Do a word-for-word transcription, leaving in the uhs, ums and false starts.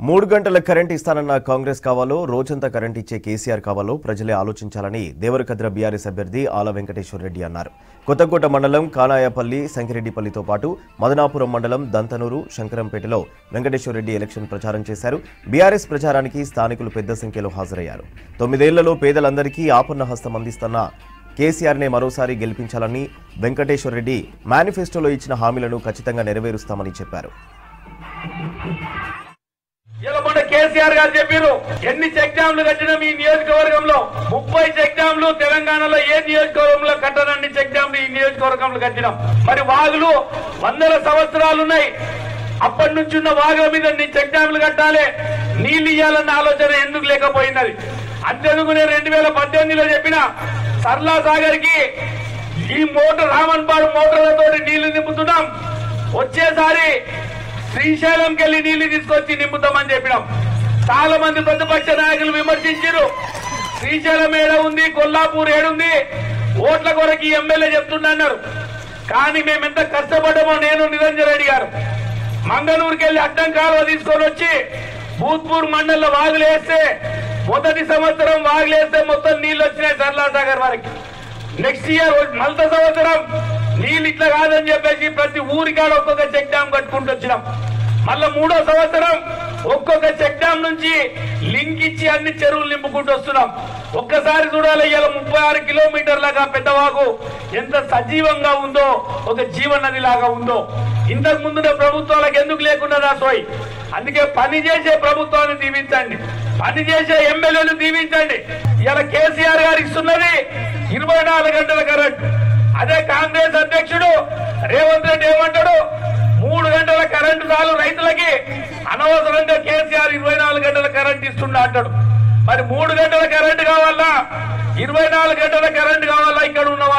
మూడు గంటల కరెంట్ ఇస్తానన్న కాంగ్రెస్ కావాలో రోజంతా కరెంట్ ఇచ్చే కేసీఆర్ కావాలో ప్రజలే ఆలోచించాలని దేవరకద్ర బీఆర్ఎస్ అభ్యర్థి ఆల వెంకటేశ్వర్ రెడ్డి అన్నారు. కొత్తకోట మండలం కానాయపల్లి సంకిరెడ్డిపల్లితో పాటు మదనాపురం మండలం దంతనూరు శంకరంపేటలో వెంకటేశ్వర్ రెడ్డి ఎలక్షన్ ప్రచారం చేశారు. బీఆర్ఎస్ ప్రచారానికి స్థానికులు పెద్ద సంఖ్యలో హాజరయ్యారు. తొమ్మిదేళ్లలో పేదలందరికీ ఆపన్న హస్తం అందిస్తున్న కేసీఆర్నే మరోసారి గెలిపించాలని వెంకటేశ్వర్ రెడ్డి మేనిఫెస్టోలో ఇచ్చిన హామీలను ఖచ్చితంగా నెరవేరుస్తామని చెప్పారు. కేసీఆర్ గారు చెప్పారు ఎన్ని చెక్ డ్యాంలు కట్టినా మీ నియోజకవర్గంలో ముప్పై చెక్ డ్యాంలు తెలంగాణలో ఏ నియోజకవర్గంలో కట్టనన్ని చెక్ డ్యాంలు ఈ నియోజకవర్గంలో కట్టినాం. మరి వాగులు వందల సంవత్సరాలు ఉన్నాయి. అప్పటి నుంచి ఉన్న వాగుల మీద చెక్ డ్యాంలు కట్టాలి, నీళ్లు ఇయ్యాలన్న ఆలోచన ఎందుకు లేకపోయినది? అంతేందుకు నేను రెండు వేల పద్దెనిమిదిలో చెప్పిన సర్లా సాగర్ కి ఈ మోటార్ రామన్పాడు మోటార్లతో నీళ్లు నింపుతున్నాం, వచ్చేసారి శ్రీశైలంకి వెళ్లి నీళ్లు తీసుకొచ్చి నింపుతామని చెప్పినాం. చాలా మంది ప్రతిపక్ష నాయకులు విమర్శించారు. శ్రీశైలం ఏడ ఉంది, కొల్లాపూర్ ఏడుంది, ఓట్ల కొరకు ఎమ్మెల్యే చెప్తున్నారు. కానీ మేము ఎంత కష్టపడ్డామో నేను నిరంజన్ రెడ్డి గారు మంగళూరుకి వెళ్లి అడ్డం కాలువ తీసుకొని వచ్చి భూత్పూర్ మండలంలో వాగులేస్తే మొదటి సంవత్సరం వాగులేస్తే మొత్తం నీళ్లు వచ్చినాయి సర్లా సాగర్ వారికి. నెక్స్ట్ ఇయర్ మళ్ళీ సంవత్సరం నీళ్ళు ఇట్లా కాదని చెప్పేసి ప్రతి ఊరికాడ ఒక్కొక్క చెక్ డ్యామ్ కట్టుకుంటూ వచ్చినాం. మళ్ళా మూడో సంవత్సరం ఒక్కొక్క చెక్ డ్యామ్ నుంచి లింక్ ఇచ్చి అన్ని చెరువులు నింపుకుంటూ వస్తున్నాం. ఒక్కసారి చూడాలి, ఇలా ముప్పై ఆరు కిలోమీటర్లాగా పెద్దవాగు ఎంత సజీవంగా ఉందో, ఒక జీవనది లాగా ఉందో. ఇంతకు ముందు ప్రభుత్వాలకు ఎందుకు లేకుండా సోయి? అందుకే పని చేసే ప్రభుత్వాన్ని దీవించండి, పని చేసే ఎమ్మెల్యేలు దీవించండి. ఇలా కేసీఆర్ గారు ఇస్తున్నది ఇరవై నాలుగు గంటల కరెంట్. అదే కాంగ్రెస్ అధ్యక్షుడు రేవంత్ రెడ్డి ఏమంటాడు? మూడు గంటల కరెంటు చాలు రైతులకి, అనవసరంగా కేసీఆర్ ఇరవై నాలుగు గంటల కరెంట్ ఇస్తున్నా అంటాడు. మరి మూడు గంటల కరెంటు కావాలా, ఇరవై నాలుగు గంటల కరెంటు కావాలా ఇక్కడ ఉన్న